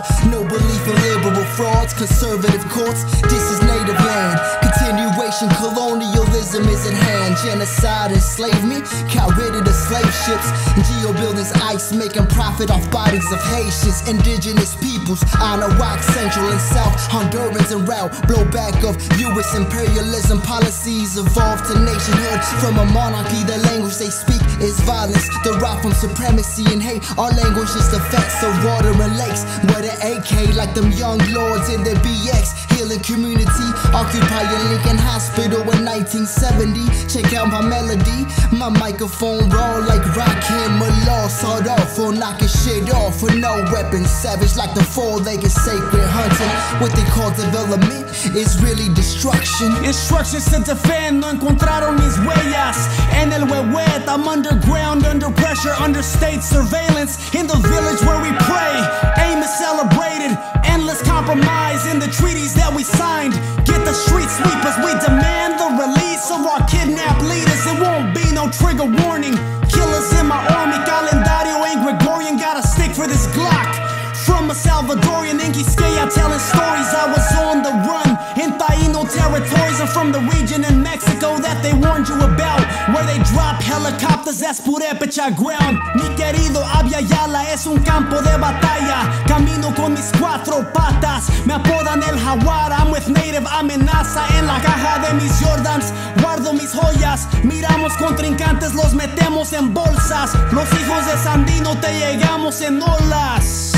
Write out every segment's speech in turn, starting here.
No belief in liberal frauds, conservative courts. This is native land. Continuation, colonialism is at hand. Genocide enslaved me, got rid of the slave ships. Geo buildings, ice, making profit off bodies of Haitians. Indigenous peoples, Arawak, Central and South, Hondurans and route. Blowback of U.S. imperialism policies evolved to nationhood. From a monarchy, the language they speak is violence, derived from supremacy and hate. Our language is the facts of water and lakes, where the AK like them young lords in their BX. Healing community, occupying Lincoln Hospital in 1970. Check out my melody, my microphone raw like Rakim Mallah. Sawed off or knocking shit off with no weapons. Savage like the four-legged sacred hunting. What they call development is really destruction. Instructions to defend, no encontraron mis huellas. En el Huehuet, I'm underground, under pressure, under state surveillance. In the village where we pray, aim is celebrated. Endless compromise in the treaties that we signed. Get the street sweepers, we demand the release of our kidnapped leaders. It won't be no trigger warning. Killers in my army, calendario ain't Gregorian. Got a stick for this Glock. From a Salvadorian in Quisqueya telling stories. I was on the run in Taino territories. I'm from the region in Mexico that they warned you about, where they drop helicopters, that's Purépecha ground. Mi querido Abya Yala es un campo de batalla. Camino con mis cuatro patas, me apodan el jaguar. I'm with native amenaza en la caja de mis Jordans. Guardo mis joyas, miramos contrincantes, los metemos en bolsas. Los hijos de Sandino te llegamos en olas.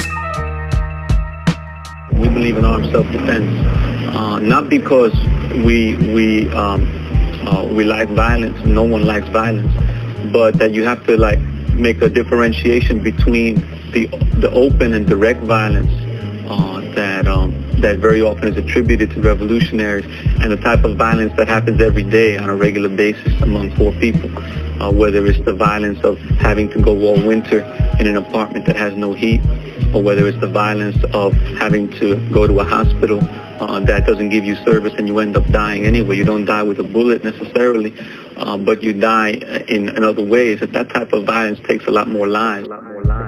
We believe in armed self-defense, not because we like violence. No one likes violence, but that you have to make a differentiation between the open and direct violence that very often is attributed to revolutionaries, and the type of violence that happens every day on a regular basis among poor people. Whether it's the violence of having to go all winter in an apartment that has no heat, or whether it's the violence of having to go to a hospital that doesn't give you service and you end up dying anyway. You don't die with a bullet necessarily, but you die in other ways. That type of violence takes a lot more lives.